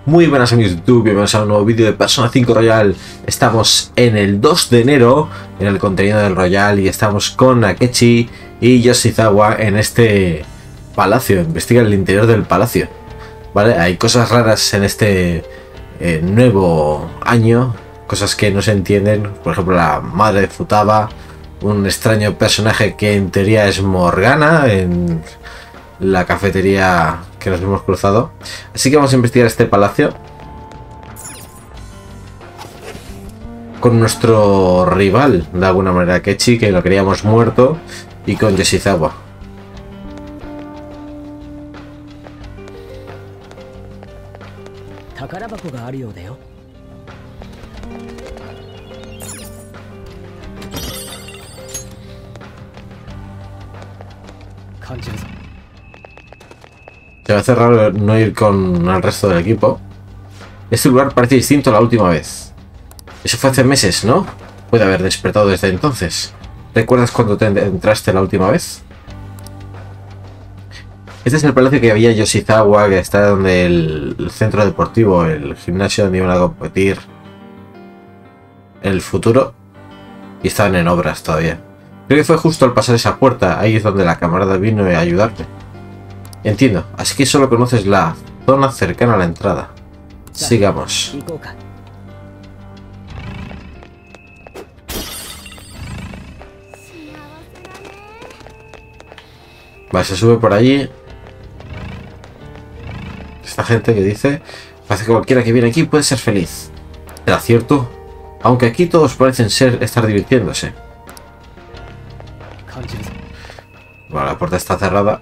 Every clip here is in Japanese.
Muy buenas amigos de YouTube, bienvenidos a un nuevo vídeo de Persona 5 Royal. Estamos en el 2 de enero en el contenido del Royal y estamos con Akechi y Yoshizawa en este palacio. Investiga el interior del palacio. Vale, hay cosas raras en este nuevo año, cosas que no se entienden. Por ejemplo, la madre de Futaba, un extraño personaje que en teoría es Morgana en la cafetería que nos hemos cruzado. Así que vamos a investigar este palacio con nuestro rival, de alguna manera, Akechi, que lo queríamos muerto, y con Yoshizawa. Se va a hacer raro no ir con el resto del equipo. Este lugar parece distinto a la última vez. Eso fue hace meses, ¿no? Puede haber despertado desde entonces. ¿Recuerdas cuando te entraste la última vez? Este es el palacio que había Yoshizawa, que está donde el centro deportivo, el gimnasio donde iban a competir en el futuro. Y estaban en obras todavía. Creo que fue justo al pasar esa puerta. Ahí es donde la camarada vino a ayudarte. Entiendo, así que solo conoces la zona cercana a la entrada. Sigamos. Vale, se sube por allí. Esta gente que dice: parece que cualquiera que viene aquí puede ser feliz. ¿Será cierto? Aunque aquí todos parecen estar divirtiéndose. Bueno, la puerta está cerrada.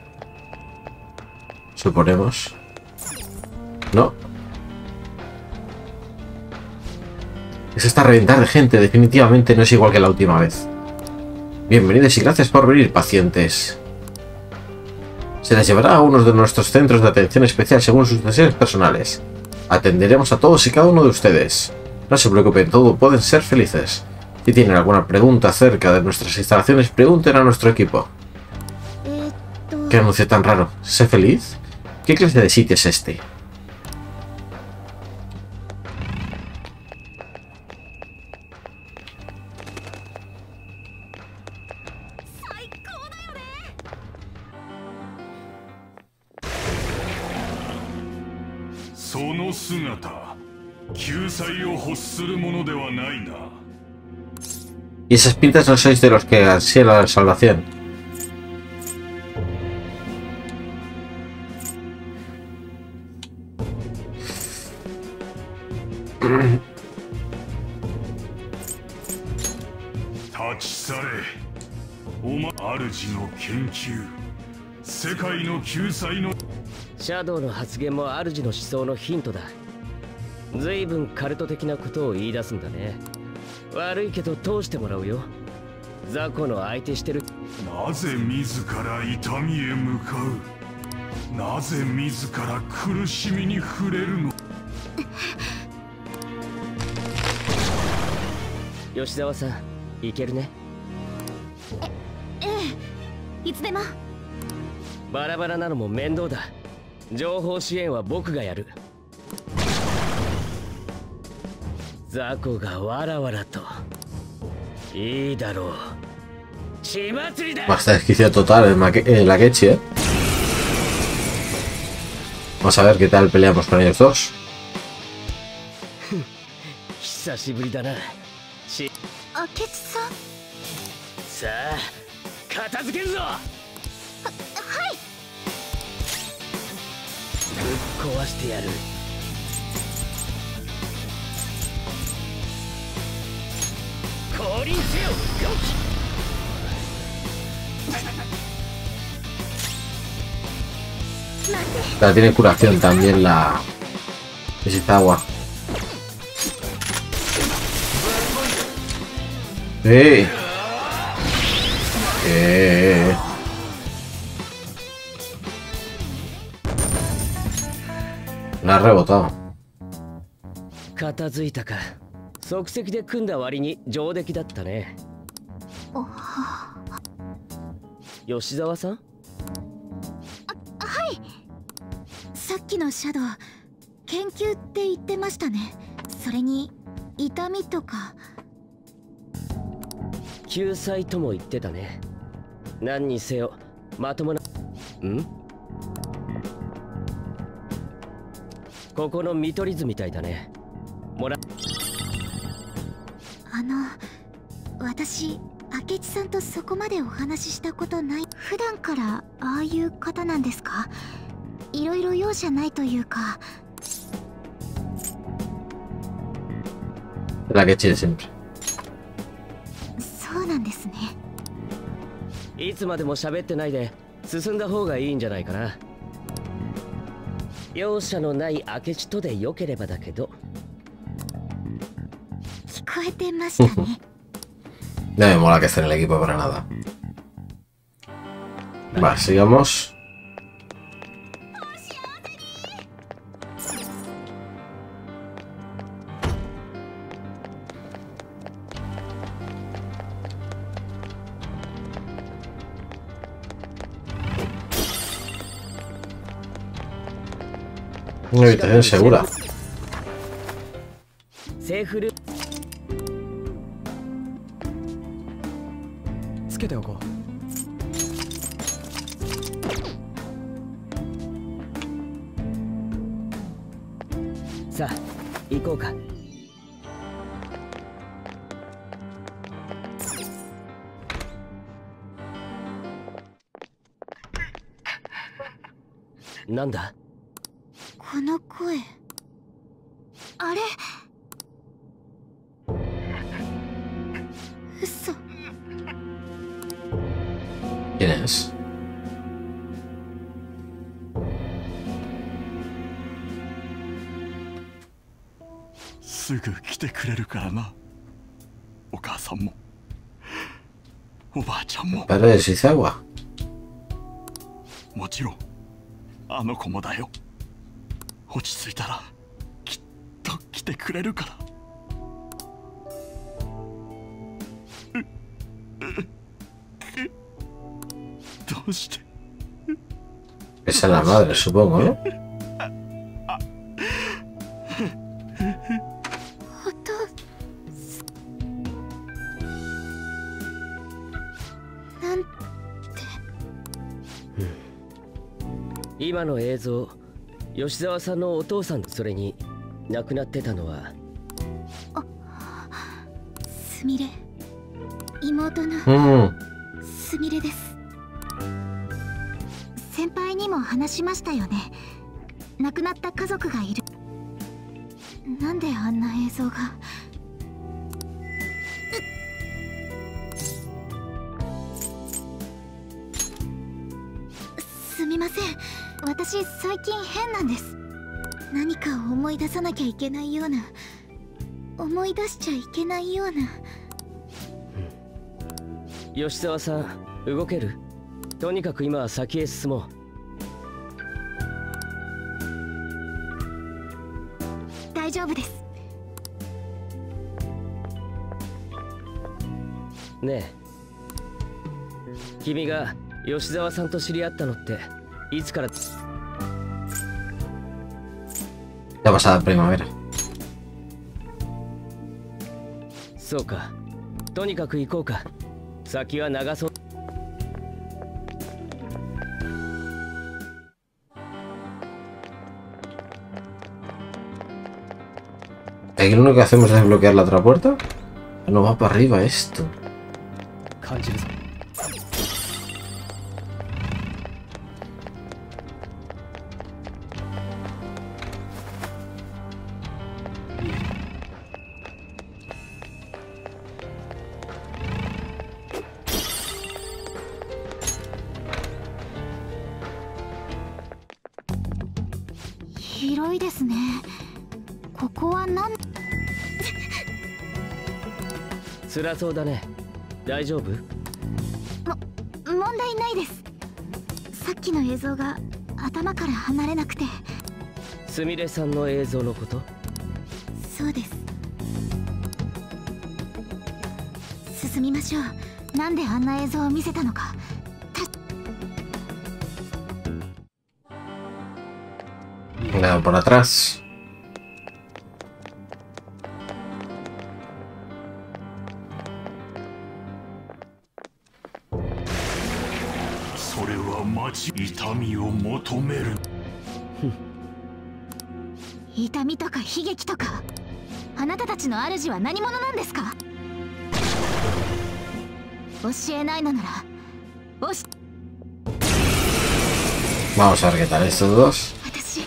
Suponemos. No. Eso está a reventar de gente. Definitivamente no es igual que la última vez. Bienvenidos y gracias por venir, pacientes. Se les llevará a uno de nuestros centros de atención especial según sus deseos personales. Atenderemos a todos y cada uno de ustedes. No se preocupen, todos pueden ser felices. Si tienen alguna pregunta acerca de nuestras instalaciones, pregunten a nuestro equipo. ¿Qué anuncio tan raro? ¿Sé feliz? ¿Qué clase de sitio es este? Y esas pintas no sois de los que ansían la salvación. Shadow の発言も主の思想のヒントだ。随分カルト的なことを言い出すんだね。悪いけど通してもらうよ。雑魚の相手してる。 なぜ自ら痛みへ向かう。なぜ自ら苦しみに触れるの。 吉沢さん、いけるね。 ええ、いつでも。 バラバラなのも面倒だ。情報支援は僕がやる。雑魚がわらわらと。いいだろう。血祭りだ。 Basta desquicio total el Akechi, ¿eh? Vamos a ver qué tal peleamos con ellos dos. 久しぶりだな。 明智さん。 さあ、片付けるぞ。 はい。 ぶっ壊してやる。降臨せよ、良き。 La tiene curación también la Yoshizawa. La ha rebotado. 片付いたか。即席で組んだ割に上出来だったね。吉沢さん？ はい。さっきのシャドウ、 研究って言ってましたね。それに痛みとか。 救済とも言ってたね。何にせよまともな。ここの見取り図みたいだね。 私、明智さんとそこまでお話ししたことない。普段からああいう方なんですか？いろいろ容赦ないというか。 La Akechi de siempre。 そうなんですね。 いつまでも喋ってないで進んだ方がいいんじゃないかな。容赦のない明智とでよければだけど。 聞こえてましたね。 No me mola que esté en el equipo para nada. Va, sigamos. Una habitación segura. セーフルつけておこう。 さあ行こうか。なんだこの声。あれ？嘘。 ¿Quién es? すぐ来てくれるからな。お母さんもおばあちゃんも。 Padre de Shizawa. もちろんあの子もだよ。落ち着いたらきっと来てくれるから。どうして。 Esa es la madre, supongo, ¿no? なんて。 今の映像、吉沢さんのお父さん。それに亡くなってたのはすみれ、妹の Mm. すみれです。先輩にも話しましたよね。亡くなった家族がいる。なんであんな映像が。すみません、私最近変なんです。何かを思い出さなきゃいけないような、思い出しちゃいけないような。 吉沢さん動ける？とにかく今は先へ進もう。大丈夫です。 ねえ、君が吉沢さんと知り合ったのっていつから？ La pasada primavera. そうか、とにかく行こうか。先は長そう。 Aquí lo único que hacemos es desbloquear la otra puerta. No va para arriba esto. 感じるぞ。 広いですね。ここはなん辛そうだね。大丈夫？ 問題ないです。さっきの映像が頭から離れなくて。 すみれさんの映像のこと？ そうです。進みましょう。なんであんな映像を見せたのか。 Nada por atrás. 痛みを求める。 痛みとか悲劇とか、あなたたちの主は何者なんですか？教えないのなら Vamos a ver qué tal estos dos. 私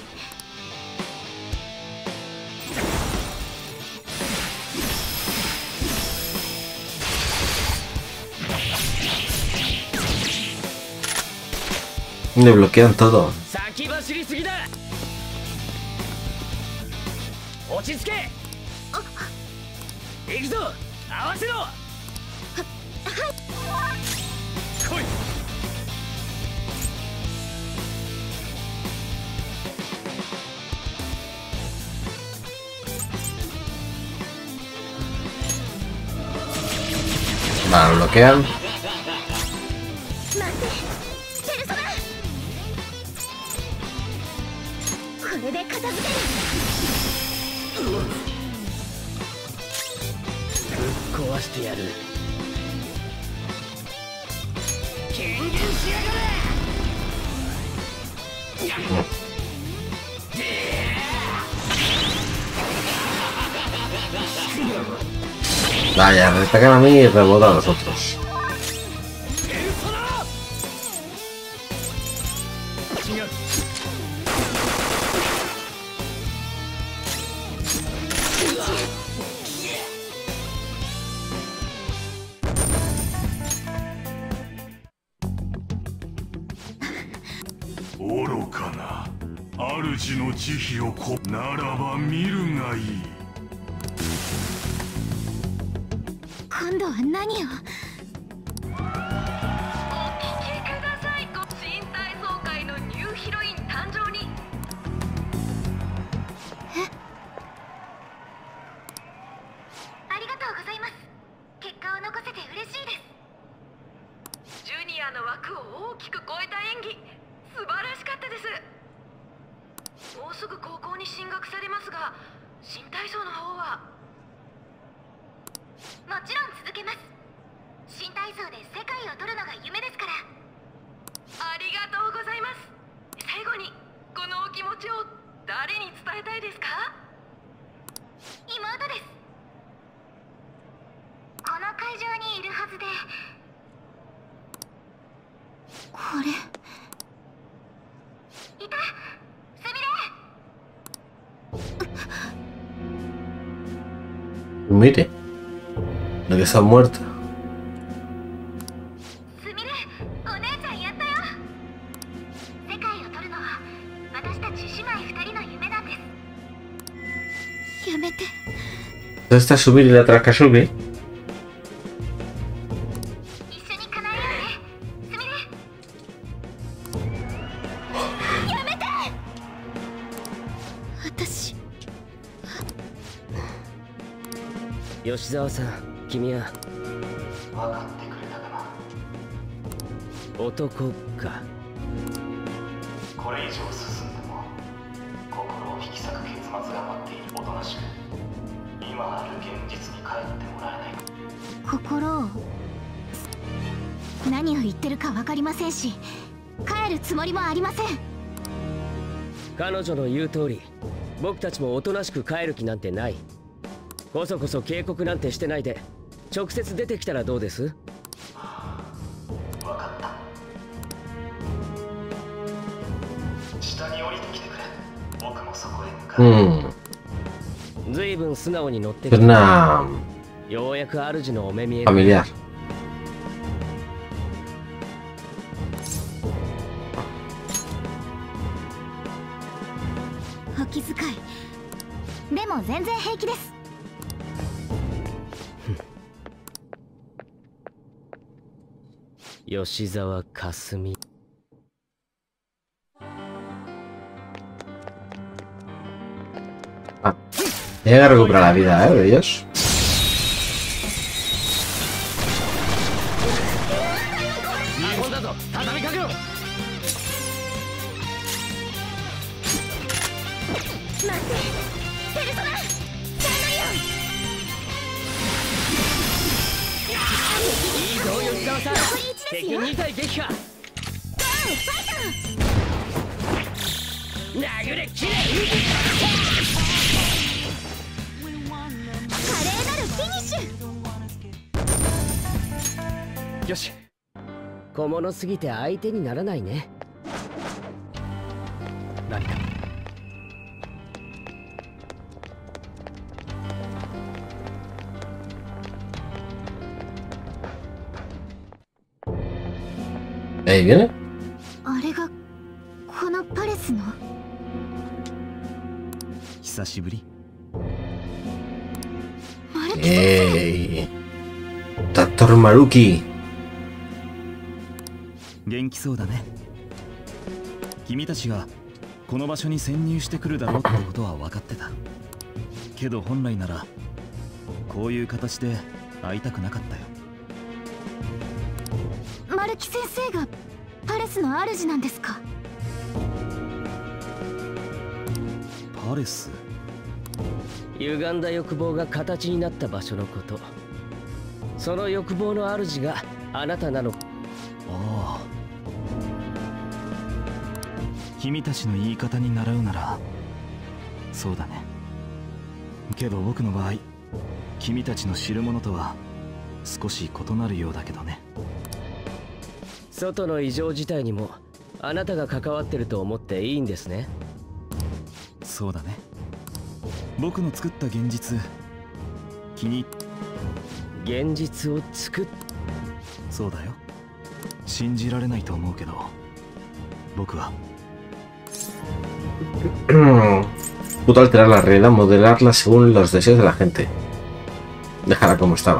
Le bloquean todo. 先走りすぎだ。落ち着け。行くぞ。合わせろ。来い。 Vale, lo bloquean. 待ってペルソナ、これで片付ける。 ぶっ壊してやる。権限しやがれ。 Vaya, me atacan a mí y rebota a los otros. 愚かな主の慈悲をこならば見るがいい。 今度は何を？ お聞きください。新体操界のニューヒロイン誕生に。 ありがとうございます。結果を残せて嬉しいです。 ジュニアの枠を大きく超えた演技、素晴らしかったです。もうすぐ高校に進学されますが、新体操の方は。 もちろん続けます。新体操で世界を取るのが夢ですから。 ありがとうございます。最後にこのお気持ちを誰に伝えたいですか？ 妹です。この会場にいるはずで。これいた、すみれ。 Mire, la que está muerta. すみれ、お姉ちゃんやったよ。世界を取るのは私たち姉妹2人の夢なんです。やめて。 Esta subir y la otra que sube. 一緒に叶えようね、すみれ。やめて。私。 吉沢さん、君は分かってくれたかな。 男か。 これ以上進んでも心を引き裂く結末が待っている。おとなしく今ある現実に帰ってもらえない。 心を。何を言ってるか分かりませんし、帰るつもりもありません。 彼女の言う通り、僕たちもおとなしく帰る気なんてない。こそこそ警告なんてしてないで直接出てきたらどうです？ 分かった。下に降りてきてくれ。僕もそこへ向かう。 ずいぶん素直に乗ってき Es た。 una ようやく主のお目見え。 familiar. お気遣い。でも全然平気です。 吉沢かすみ。 Ah, llega a recuperar la vida, de ellos. 日本だぞ、畳みかけろ。 待ってペルソナ、サンダリオン。 いいぞ吉沢さん。 残り1です敵よ。 2体撃破。 ゴーファイト。 殴れ切れ華麗なるフィニッシュ。 よし。 小物すぎて相手にならないね。 何か Ahí viene. あれがこのパレスの。 久しぶり。 マルキ Ey. Doctor Maruki. 元気そうだね。君たちがこの場所に潜入してくるだろうってことは分かってた。けど本来ならこういう形で会いたくなかったよ。 マルキ先生がパレスの主なんですか？ パレス。 歪んだ欲望が形になった場所のこと。その欲望の主があなたなの。 ああ。君たちの言い方に習うならそうだね。けど僕の場合、君たちの知るものとは少し異なるようだけどね。 外の異常事態にもあなたが関わってると思っていいんですね。 そうだね。僕の作った現実、 現実を作っ。 そうだよ。信じられないと思うけど、僕は Puto alterar la realidad, modelarla según los deseos de la gente. Dejarla como estaba.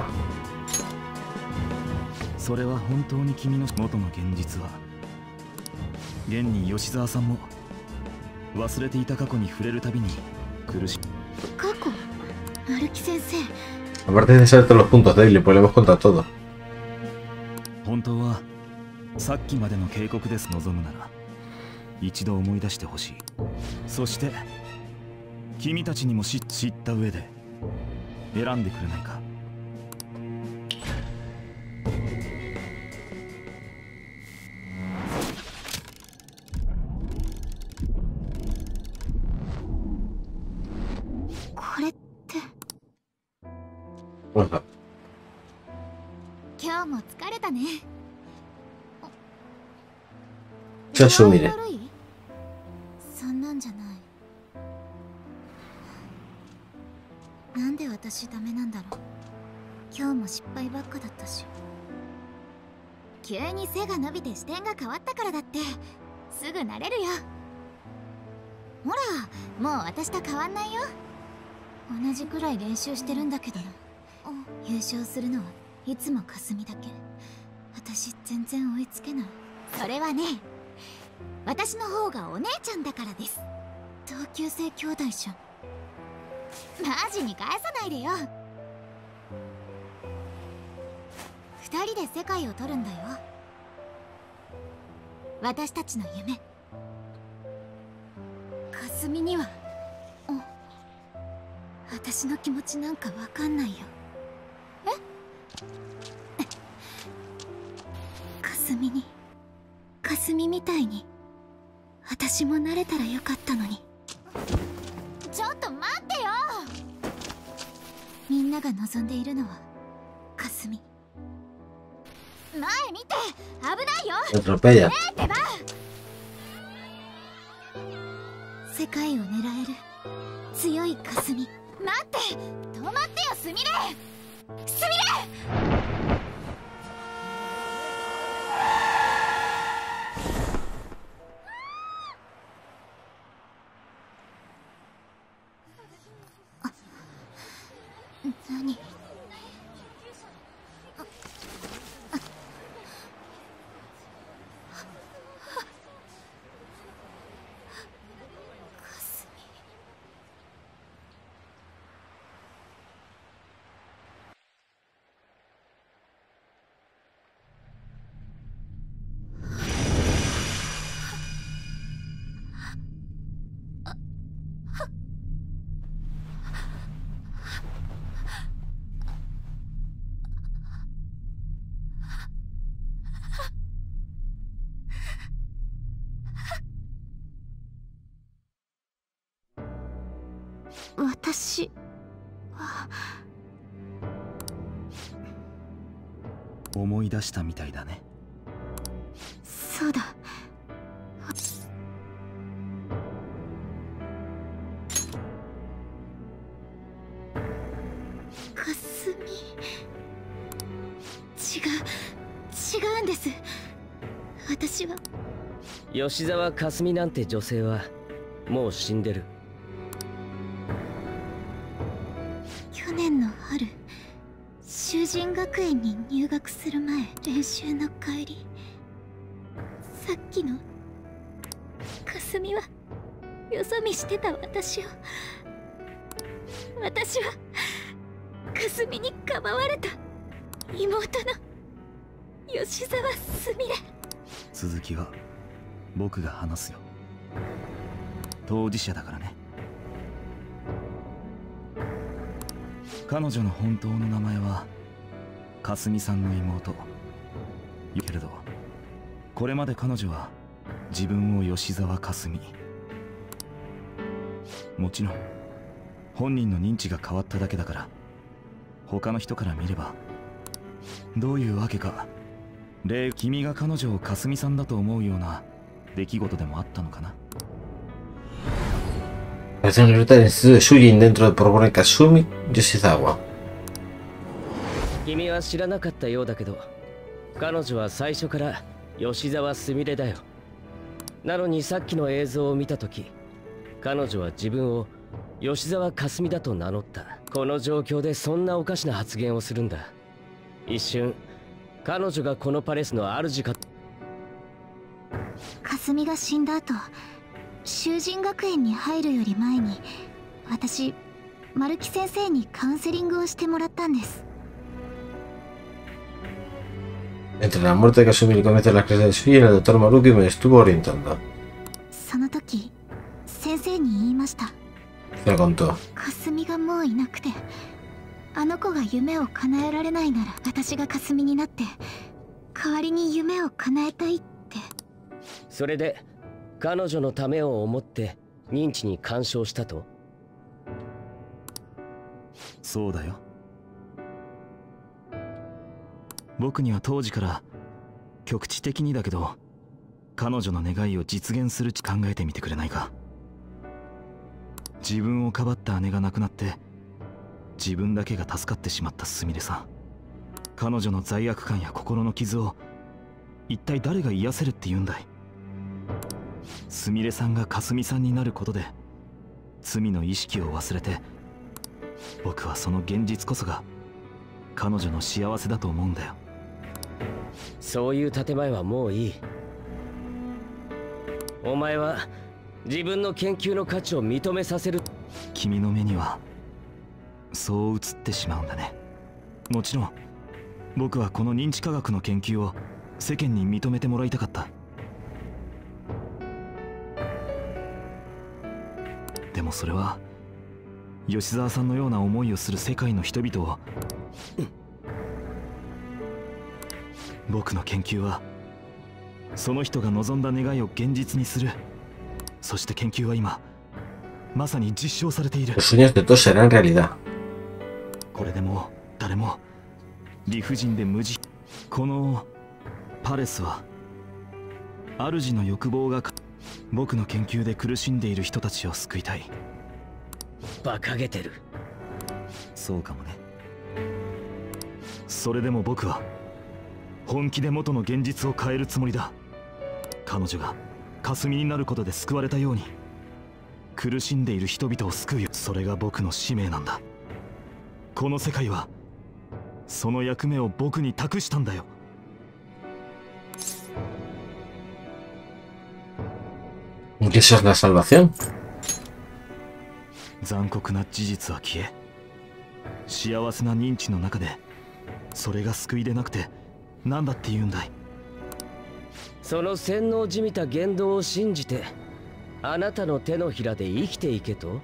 それは本当に君の元の現実は、現に吉沢さんも忘れていた過去に触れるたびに苦しい。 過去？マルキ先生。 Aparte de saber todos los puntos débiles, pues le hemos contado todo. 本当はさっきまでの警告です。望むなら一度思い出してほしい。そして君たちにも知った上で選んでくれないか。 これって。 Bueno, 今日も疲れたね。 じゃあしょみれ。 悪い？そんなんじゃない。なんで私ダメなんだろう。今日も失敗ばっかだったし。急に背が伸びて視点が変わったからだってすぐ慣れるよ。ほら、もう私と変わんないよ。同じくらい練習してるんだけどな。優勝するのはいつもかすみだけ。私全然追いつけない。それはね、私の方がお姉ちゃんだからです。同級生兄弟じゃん。マジに返さないでよ。二人で世界を取るんだよ。私たちの夢。かすみには私の気持ちなんかわかんないよ。かすみに、かすみみたいに私も慣れたらよかったのに。ちょっと待ってよ。みんなが望んでいるのはかすみ。前見て、危ないよ。 atropella. ってば。世界を狙える強いかすみ。待って、止まってよ、すみれ。すみれ。何？ 私は思い出したみたいだね。 そうだ。かすみ、違うんです。私は吉沢かすみなんて女性はもう死んでる。 去年の春、修仁学園に入学する前、練習の帰り、さっきのかすみはよそ見してた私はかすみにかばわれた妹の吉沢すみれ。 続きは僕が話すよ。当事者だからね。彼女の本当の名前はかすみさんの妹けれど、これまで彼女は自分を吉沢かすみ、もちろん本人の認知が変わっただけだから、他の人から見ればどういうわけか君が彼女をかすみさんだと思うような出来事でもあったのかな。 La señorita del instituto de Shujin dentro de proponer Kasumi Yoshizawa. 君は知らなかったようだけど、彼女は最初から吉沢すみれだよ。なのにさっきの映像を見たとき、彼女は自分を吉沢かすみだと名乗った。この状況でそんなおかしな発言をするんだ。一瞬彼女がこのパレスの主か。 かすみが死んだ後、修仁学園に入るより前に私、丸木先生にカウンセリングをしてもらったんです。 Entre la muerte de Kasumi y el comienzo de las clases de Shujin, el doctor Maruki me estuvo orientando. その時先生に言いました。 Se lo contó. かすみがもういなくて、あの子が夢を叶えられないなら私がかすみになって代わりに夢を叶えたいって。 それで彼女のためを思って認知に干渉したと。 そうだよ。僕には当時から局地的にだけど彼女の願いを実現する考えてみてくれないか。自分をかばった姉が亡くなって自分だけが助かってしまったすみれさん。彼女の罪悪感や心の傷を一体誰が癒せるって言うんだい。すみれさんがかすみさんになることで罪の意識を忘れて、僕はその現実こそが彼女の幸せだと思うんだよ。 そういう建前はもういい。お前は自分の研究の価値を認めさせる。 君の目にはそう映ってしまうんだね。もちろん僕はこの認知科学の研究を世間に認めてもらいたかった。でもそれは吉沢さんのような思いをする世界の人々を、僕の研究はその人が望んだ願いを現実にする。そして研究は今まさに実証されている。 Los sueños de todos serán realidad. これでも誰も理不尽で無慈。このパレスは主の欲望が僕の研究で苦しんでいる人たちを救いたい。 馬鹿げてる。 そうかもね。それでも僕は本気で元の現実を変えるつもりだ。彼女が霞になることで救われたように苦しんでいる人々を救うよ。それが僕の使命なんだ。この世界はその役目を僕に託したんだよ。 ¿Y eso es la salvación? 残酷な事実は消え、幸せな認知の中でそれが救いでなくて何だって言うんだい。 その洗脳じみた言動を信じてあなたの手のひらで生きていけと。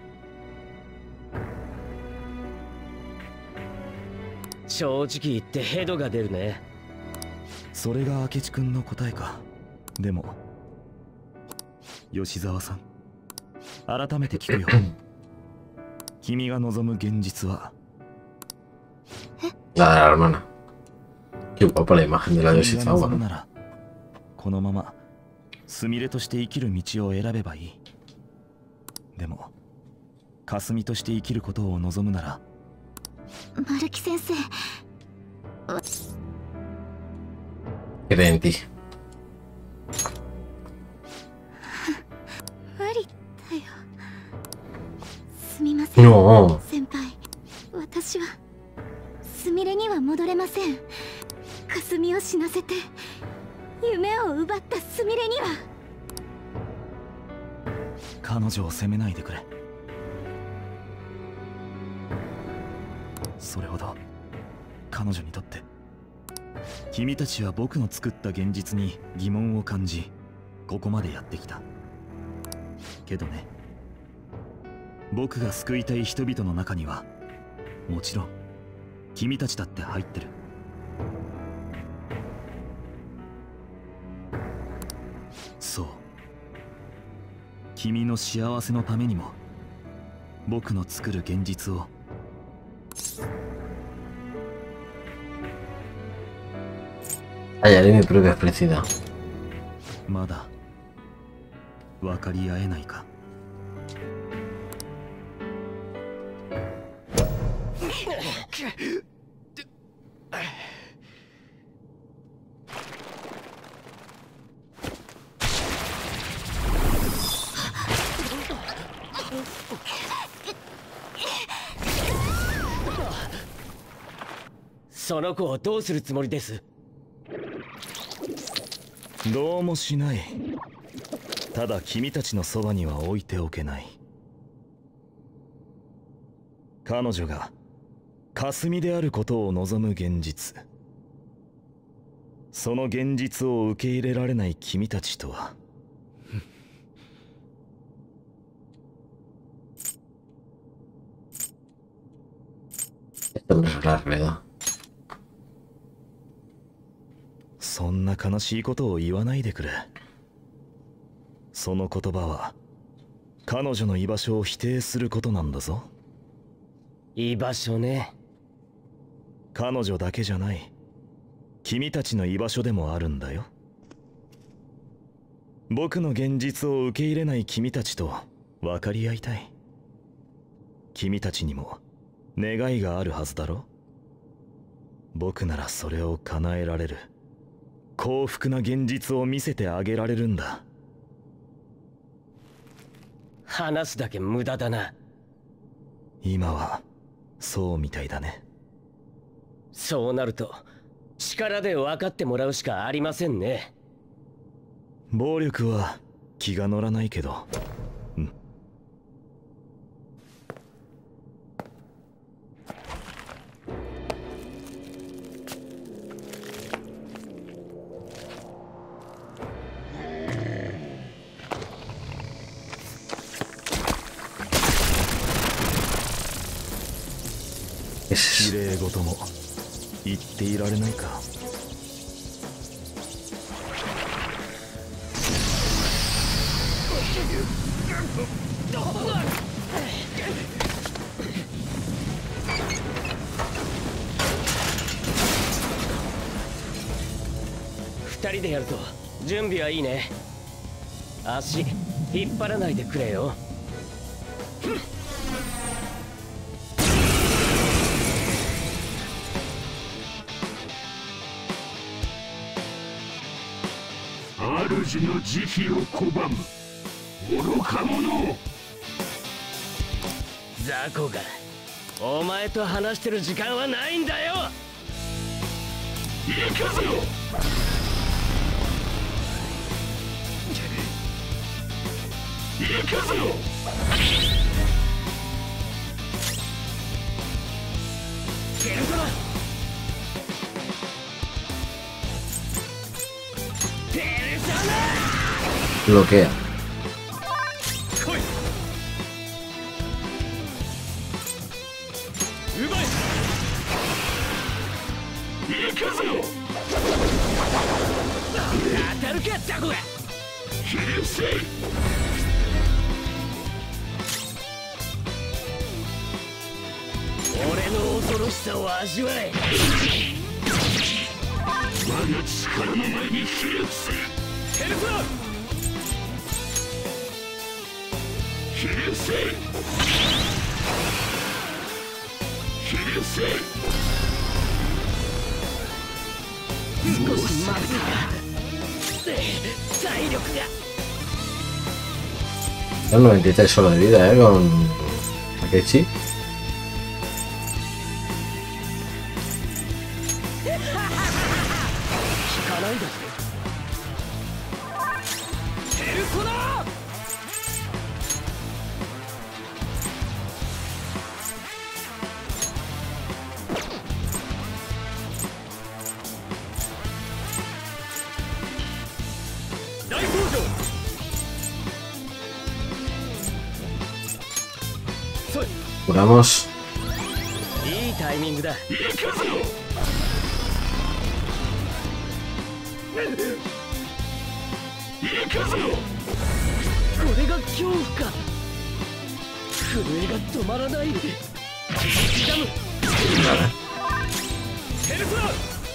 正直言ってヘドが出るね。 それが明智君の答えか。でも吉沢さん、改めて聞くよ。 君が望む現実は La de la hermana. Qué guapa la imagen de la 君が望む Yoshizawa. ならこのままスミレとして生きる道を選べばいい。でもかすみとして生きることを望むならマルキ先生、 Cree en ti. 無理だよ。すみません、 No. 先輩。私はスミレには戻れません。かすみを死なせて夢を奪ったスミレには。 彼女を責めないでくれ。それほど彼女にとって君たちは僕の作った現実に疑問を感じ、ここまでやってきた。けどね、僕が救いたい人々の中にはもちろん君たちだって入ってる。そう、君の幸せのためにも僕の作る現実を Hallaré mi propia felicidad. まだ分かり合えないか。 その子をどうするつもりです？ どうもしない。ただ君たちのそばには置いておけない。彼女が霞であることを望む現実、その現実を受け入れられない君たちとは Esto no es la realidad. そんな悲しいことを言わないでくれ。その言葉は彼女の居場所を否定することなんだぞ。 居場所ね。 彼女だけじゃない、君たちの居場所でもあるんだよ。僕の現実を受け入れない君たちと分かり合いたい。君たちにも願いがあるはずだろ。僕ならそれを叶えられる。幸福な現実を見せてあげられるんだ。 話すだけ無駄だな。 今はそうみたいだね。 そうなると力で分かってもらうしかありませんね。 暴力は気が乗らないけど、うん。綺麗事も言っていられないか。 二人でやると準備はいいね。足引っ張らないでくれよ。 主の慈悲を拒む愚か者。 雑魚がお前と話してる時間はないんだよ。 行くぞ。行くぞ。 ゲルトラ Bloquea. の恐ろしさを味わえ。 我が力の前にひれ伏せ。 ヘルプラひれ伏せ。ひれ伏せ。 少しまずいか。体力が。 El 93 solo de vida, con Akechi. curamos. いいタイミングだ。これが恐怖か。震えが止まらない。刻む。ヘルプラー。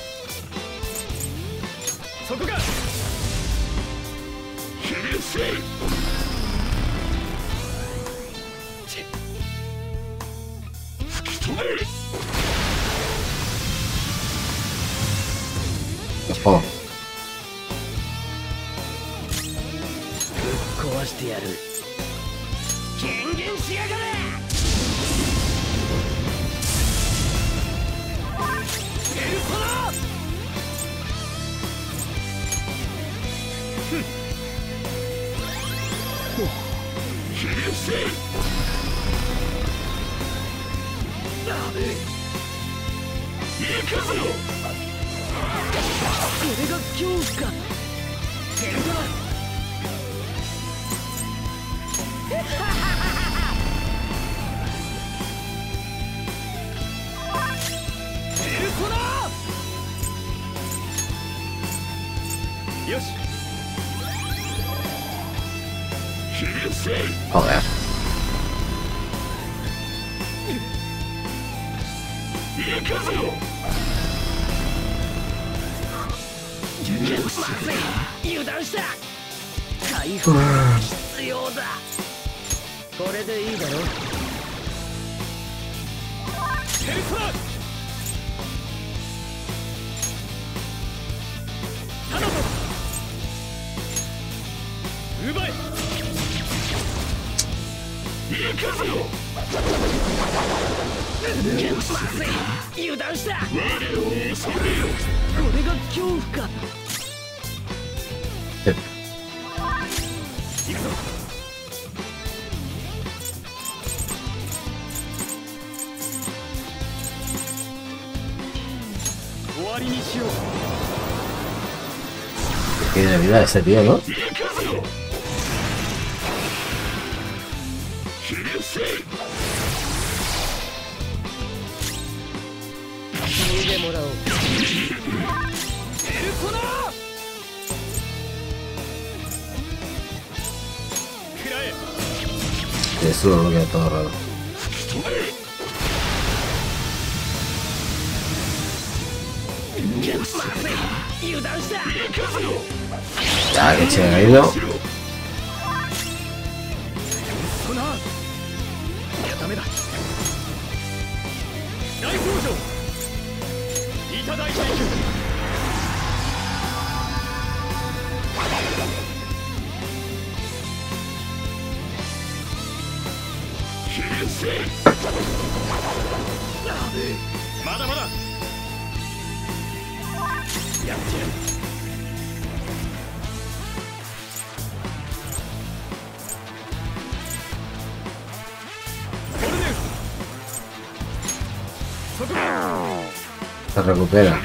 そこか。 ひれ伏せ。 Oh. ぶっ壊してやる。権限しやがれ。ペルソナ。 ひれ伏せ。行くぞ。 これが恐怖か。ペルソナ。ペルソナ。よし。 ひれ伏せ。 Joder. 行くぞ。 まずい。油断した。回復が必要だ。これでいいだろ。ヘルプラー。頼む。奪え。 行くぞ。 まずい。油断した。 我を恐れよ。 これが恐怖か。行くぞ。終わりにしよう。 Tiene vida este tío, ¿no? 死んでもらおう。ペルソナ。食らえ。 Eso es lo que ha todo raro. Ya, que se ha ido. Se recupera.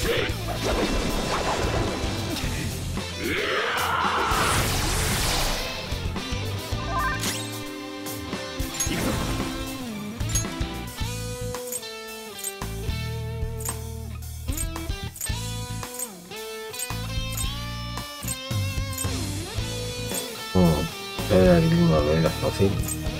Era ninguno de era fácil.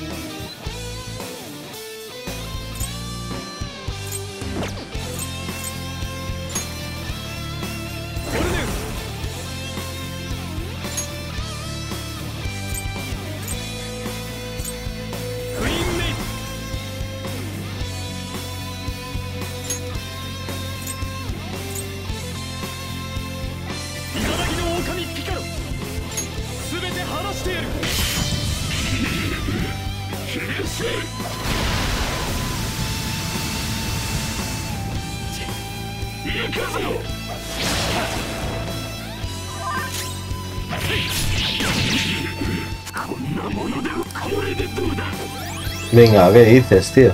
Venga, ¿qué dices, tío?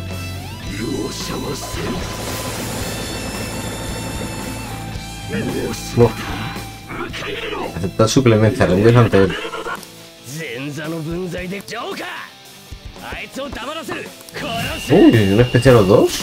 No. Aceptar su clemencia, rendirse ante él. Uy, ¿un especial los dos?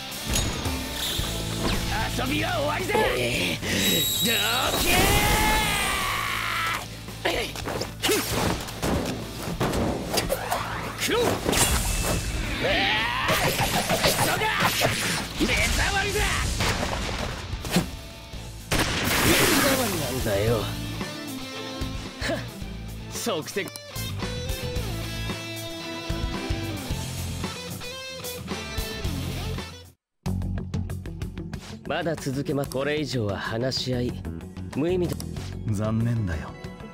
まだ続けます。これ以上は話し合い無意味だ。 残念だよ。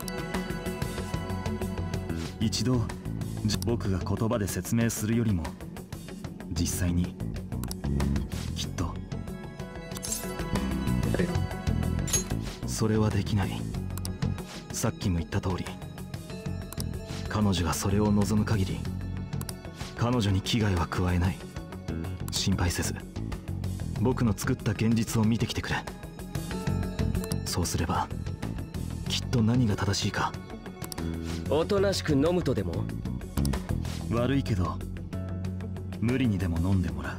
一度僕が言葉で説明するよりも実際にきっとそれはできない。さっきも言った通り、彼女がそれを望む限り彼女に危害は加えない。心配せず僕の作った現実を見てきてくれ。そうすればきっと何が正しいか。 おとなしく飲むとでも？ 悪いけど無理にでも飲んでもらう。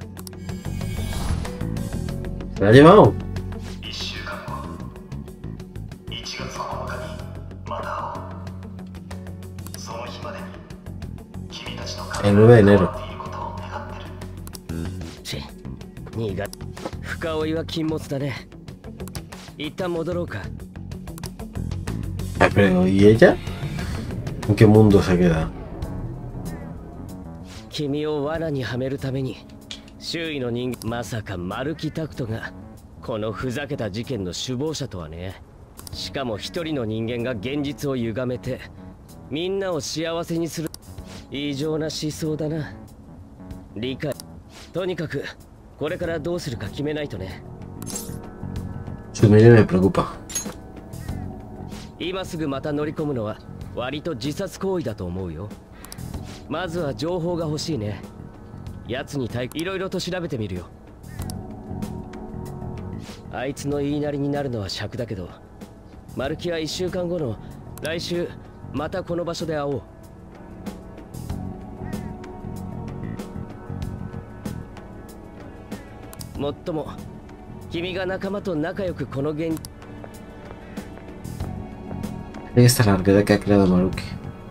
¿Se la ha llevado? 1週間後、1月9日にまた会おう。その日までに君たちの体が変わっていることを願ってる。 ち、苦い。深追いは禁物だね。一旦戻ろうか。 Pero, ¿y ella? ¿En qué mundo se queda? 君を罠にはめるために周囲の人間、まさかマルキタクトがこのふざけた事件の首謀者とはね。しかも一人の人間が現実を歪めてみんなを幸せにする異常な思想だな。理解。とにかくこれからどうするか決めないとね。 Su medio me preocupa. 今すぐまた乗り込むのは割と自殺行為だと思うよ。まずは情報が欲しいね。奴にいろいろと調べてみるよ。あいつの言いなりになるのは尺だけど、マルキは1週間後の来週またこの場所で会おう。もっとも君が仲間と仲良くこの現。 Esta es la realidad que ha creado Maruki.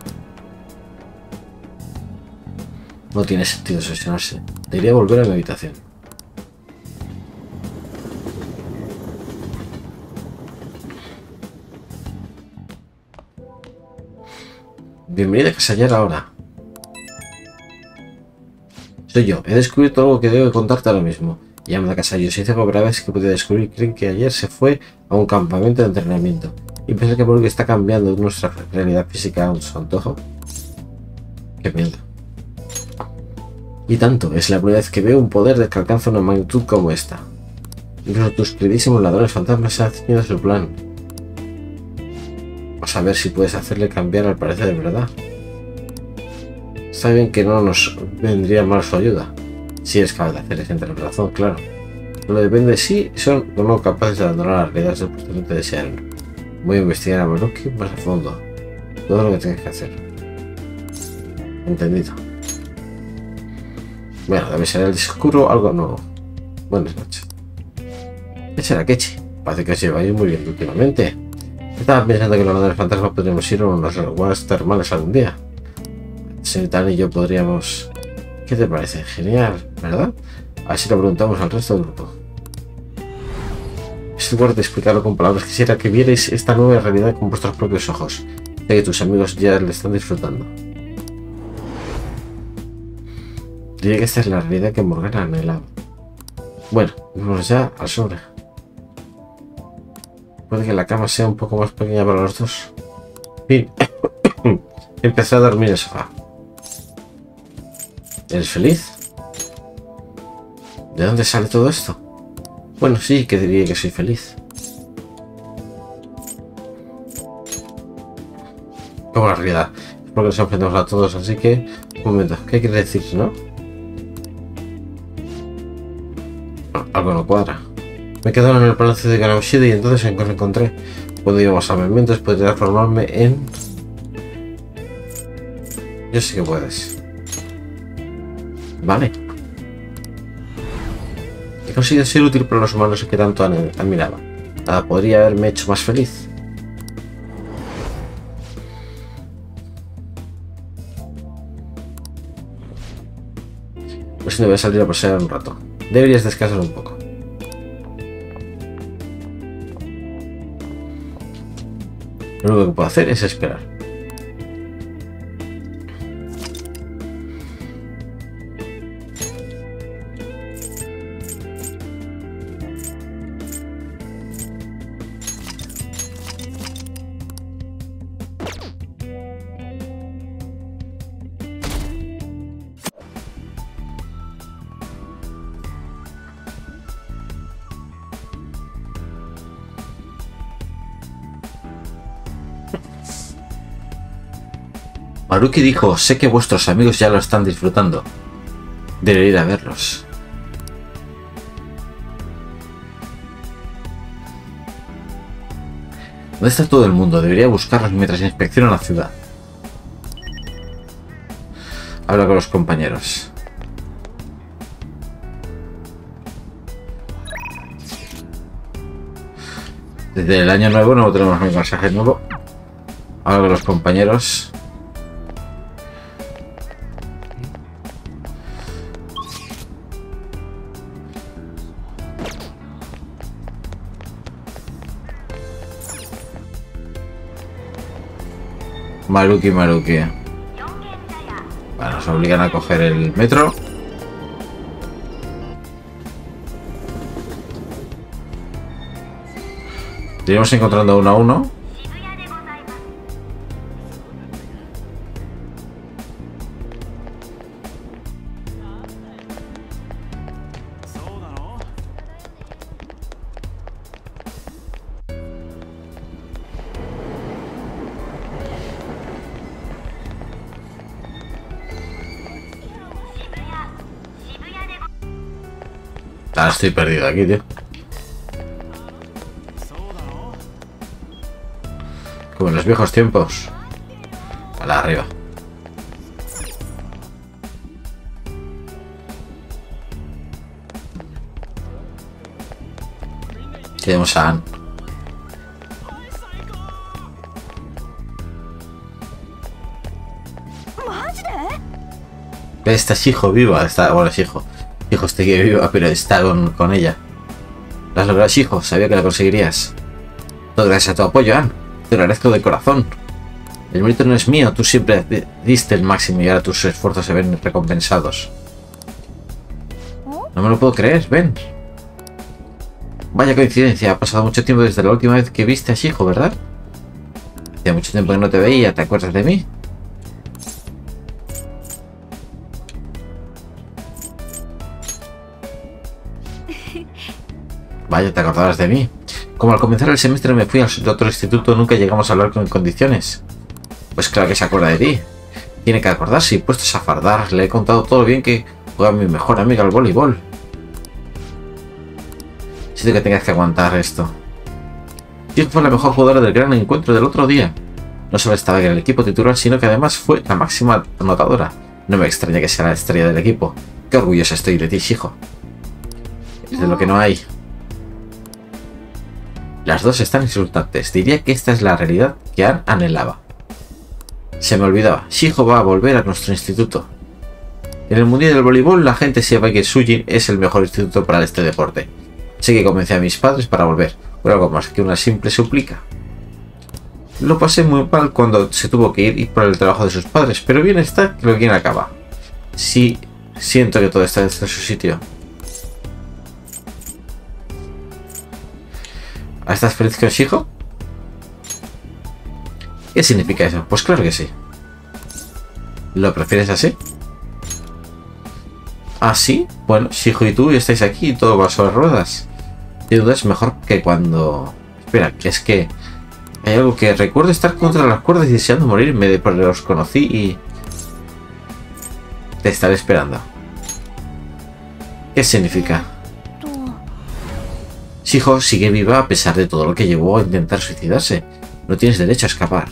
No tiene sentido obsesionarse. Debería volver a mi habitación. Bienvenida a Casayar ahora. Soy yo. He descubierto algo que debo contarte ahora mismo. Llama a Casayo. Si hice algo grave es que pude descubrir. Creen que ayer se fue a un campamento de entrenamiento. Y piensa que Maruki está cambiando nuestra realidad física a su antojo. Qué miedo. Y tanto, es la primera vez que veo un poder que alcanza una magnitud como esta. Incluso tus queridísimos ladrones fantasmas se han ceñido a su plan. Vamos a ver si puedes hacerle cambiar al parecer de verdad. Está bien que no nos vendría mal su ayuda. Si eres capaz de hacerle sentir el corazón, claro. Solo depende si son o no capaces de abandonar las realidades supuestamente desearon. Voy a investigar a Maruki más a fondo. Todo lo que tengas que hacer. Entendido. Bueno, debe ser el discurso algo nuevo. Buenas noches. ¿Qué será, Kechi? Parece que os lleváis muy bien últimamente. Estaba pensando que los ladrones fantasmas podríamos ir a unas aguas termales algún día. Señorita y yo podríamos... ¿Qué te parece? Genial, ¿verdad? Así lo preguntamos al resto del grupo. En lugar de explicarlo con palabras, quisiera que vierais esta nueva realidad con vuestros propios ojos. Sé que tus amigos ya le están disfrutando. Diría que esta es la realidad que Morgana anhelaba. Bueno, vamos ya al sobre. Puede que la cama sea un poco más pequeña para los dos. Fin. Empecé a dormir en el sofá. ¿Eres feliz? ¿De dónde sale todo esto? Bueno, sí, que diría que soy feliz. Como la realidad. Es porque nos enfrentamos a todos, así que... Un momento, ¿qué quiere decir, no? Algo no cuadra. Me he quedado en el palacio de Ganaoshida y entonces lo encontré. Cuando íbamos a Mementes podría transformarme en... Yo sé que puedes. Vale. He conseguido ser útil para los humanos que tanto admiraba. Nada podría haberme hecho más feliz. Pues no voy a salir a pasear un rato. Deberías descansar un poco. Lo único que puedo hacer es esperar. Maruki dijo, sé que vuestros amigos ya lo están disfrutando. Debería ir a verlos. ¿Dónde está todo el mundo? Debería buscarlos mientras inspecciono la ciudad. Habla con los compañeros. Desde el año nuevo no tenemos ningún mensaje nuevo. Habla con los compañeros. Maruki. Bueno, nos obligan a coger el metro. Iremos encontrando uno a uno. Ahora estoy perdido aquí, tío. Como en los viejos tiempos. Para arriba. Tenemos a Ann. Está Shijo viva. Está, bueno, Shijo. Shijo está que viva, pero está con ella. Lo has logrado, Shijo. Sabía que lo conseguirías. Todo gracias a tu apoyo, Ann. Te lo agradezco de corazón. El mérito no es mío. Tú siempre diste el máximo y ahora tus esfuerzos se ven recompensados. No me lo puedo creer. Ven. Vaya coincidencia. Ha pasado mucho tiempo desde la última vez que viste a Shijo, ¿verdad? Hacía mucho tiempo que no te veía. ¿Te acuerdas de mí? Vaya, te acordarás de mí. Como al comenzar el semestre me fui al otro instituto, nunca llegamos a hablar con condiciones. Pues claro que se acuerda de ti. Tiene que acordarse y puestos a fardar, le he contado todo lo bien que juega mi mejor amiga al voleibol. Siento que tengas que aguantar esto. Chico fue la mejor jugadora del gran encuentro del otro día. No solo estaba en el equipo titular, sino que además fue la máxima anotadora. No me extraña que sea la estrella del equipo. Qué orgullosa estoy de ti, Shijo. Es de lo que no hay. Las dos están insultantes. Diría que esta es la realidad que Ann anhelaba. Se me olvidaba. Shijo va a volver a nuestro instituto. En el mundial del voleibol, la gente sabe que Sujin es el mejor instituto para este deporte. Así que convencí a mis padres para volver. Por algo más que una simple súplica. Lo pasé muy mal cuando se tuvo que ir por el trabajo de sus padres, pero bien está que lo bien acaba. Sí, siento que todo está en su sitio. ¿Estás feliz con Shijo? ¿Qué significa eso? Pues claro que sí. ¿Lo prefieres así? ¿Ah, sí? Bueno, Shijo y tú estáis aquí y todo va sobre ruedas. Sin duda es mejor que cuando... Espera, que es que... Hay algo que recuerdo estar contra las cuerdas y deseando morirme de por los conocí y... Te estaré esperando. ¿Qué significa? Shijo sigue viva a pesar de todo lo que llevó a intentar suicidarse. No tienes derecho a escapar.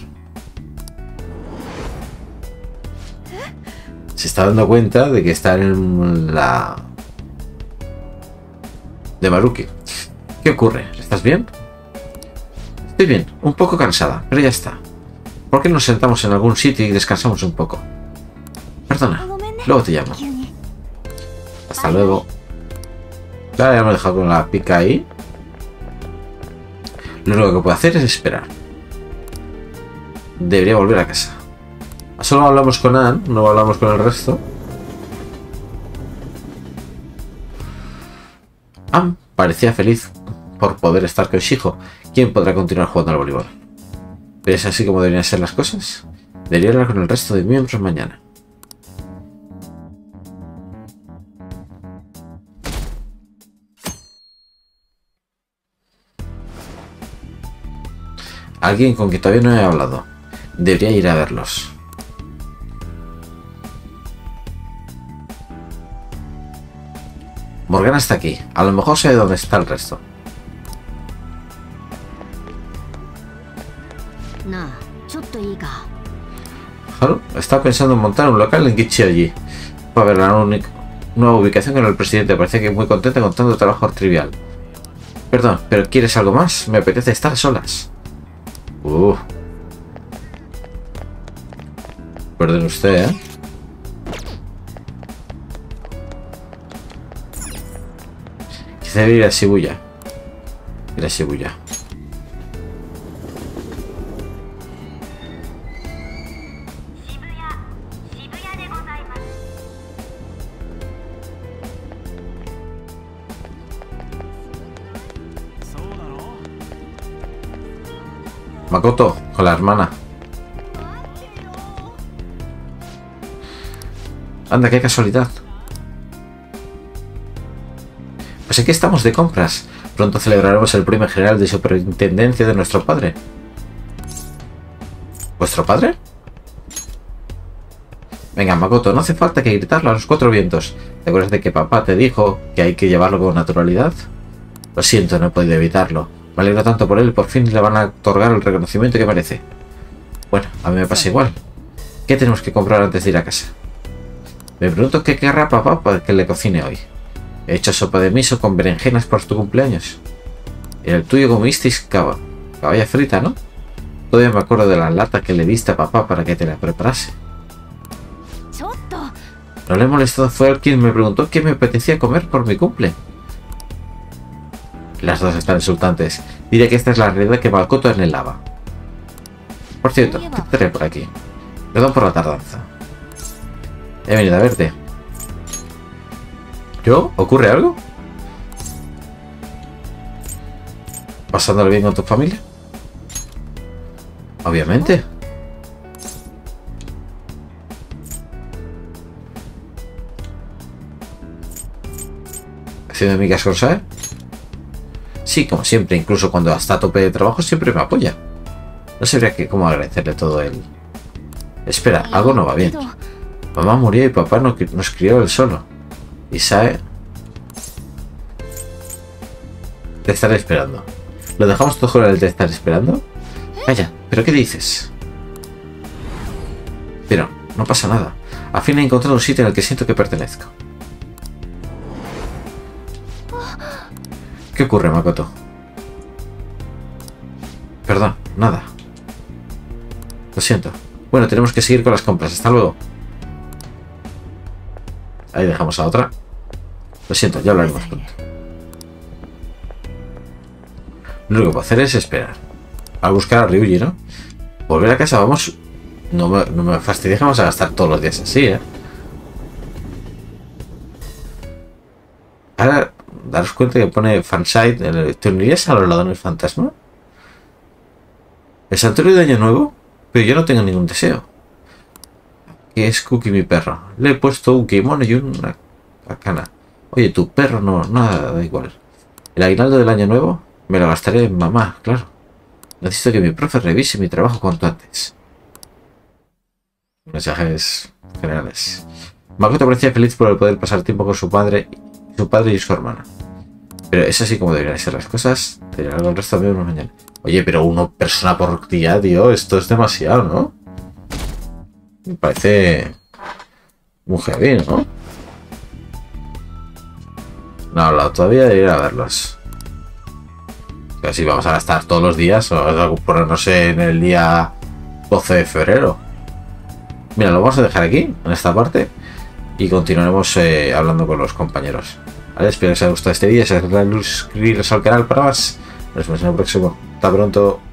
Se está dando cuenta de que está en la... de Maruki. ¿Qué ocurre? ¿Estás bien? Estoy bien, un poco cansada, pero ya está. ¿Por qué no nos sentamos en algún sitio y descansamos un poco? Perdona, luego te llamo. Hasta luego. Claro, ya me he dejado con la pica ahí. Lo único que puedo hacer es esperar. Debería volver a casa. Solo hablamos con Ann, no hablamos con el resto. Ann parecía feliz por poder estar con Shijo. ¿Quién podrá continuar jugando al voleibol? ¿Pero es así como deberían ser las cosas? Debería hablar con el resto de miembros mañana. Alguien con quien todavía no he hablado. Debería ir a verlos. Morgana está aquí. A lo mejor sé dónde está el resto. Haru estaba pensando en montar un local en Kichioji para ver la nueva ubicación con el presidente. Parece que muy contenta con tanto trabajo trivial. Perdón, ¿pero quieres algo más? Me apetece estar a solas. Perdón usted, ¿eh? Quizá ir a Shibuya. Ir a Shibuya. Makoto, con la hermana. Anda, qué casualidad. Pues aquí estamos de compras. Pronto celebraremos el premio general de superintendencia de nuestro padre. ¿Vuestro padre? Venga, Makoto, no hace falta que gritarlo a los cuatro vientos. ¿Te acuerdas de que papá te dijo que hay que llevarlo con naturalidad? Lo siento, no he podido evitarlo. Me alegro tanto por él, por fin le van a otorgar el reconocimiento que merece. Bueno, a mí me pasa igual. ¿Qué tenemos que comprar antes de ir a casa? Me pregunto qué querrá papá para que le cocine hoy. He hecho sopa de miso con berenjenas por tu cumpleaños. En el tuyo comisteis caballa frita, ¿no? Todavía me acuerdo de la lata que le diste a papá para que te la preparase. No le he molestado, fue él quien me preguntó qué me apetecía comer por mi cumple. Las dos están insultantes. Diré que esta es la realidad que Makoto anhelaba. Por cierto, ¿qué te trae por aquí? Perdón por la tardanza. He venido a verte. ¿Yo? ¿Ocurre algo? ¿Pasándolo bien con tu familia? Obviamente. ¿Haciendo amigas con Sae? Sí, como siempre, incluso cuando está a tope de trabajo siempre me apoya. No sabría cómo agradecerle todo él. Espera, algo no va bien. Mamá murió y papá nos crió él solo. Y Sae... Te estaré esperando. ¿Lo dejamos todo con el te estar esperando? Vaya, ¿pero qué dices? Pero, no pasa nada. Al fin he encontrado un sitio en el que siento que pertenezco. ¿Qué ocurre, Makoto? Perdón, nada. Lo siento. Bueno, tenemos que seguir con las compras. Hasta luego. Ahí dejamos a otra. Lo siento, ya hablaremos pronto. Lo único que puedo hacer es esperar. A buscar a Ryuji, ¿no? Volver a casa, vamos. No me fastidies que vamos a gastar todos los días así, ¿eh? Ahora, daros cuenta que pone fansite. ¿Te unirías a los ladrones fantasma? ¿El santuario de Año Nuevo? Pero yo no tengo ningún deseo. ¿Qué es Cookie, mi perro? Le he puesto un kimono y una cana. Oye, tu perro no, nada, da igual. ¿El aguinaldo del Año Nuevo? Me lo gastaré en mamá, claro. Necesito que mi profe revise mi trabajo cuanto antes. Mensajes generales. Makoto parecía feliz por el poder pasar tiempo con su padre y su hermana. Pero es así como deberían ser las cosas. Tener algo el resto de mañana. Oye, pero una persona por día, tío. Esto es demasiado, ¿no? Me parece muy heavy, ¿no? No he hablado todavía de ir a verlos. Así vamos a gastar todos los días o ponernos en el día 12 de febrero. Mira, lo vamos a dejar aquí, en esta parte, y continuaremos hablando con los compañeros. Vale, espero que os haya gustado este vídeo, suscribiros al canal para más. Nos vemos en el próximo. Hasta pronto.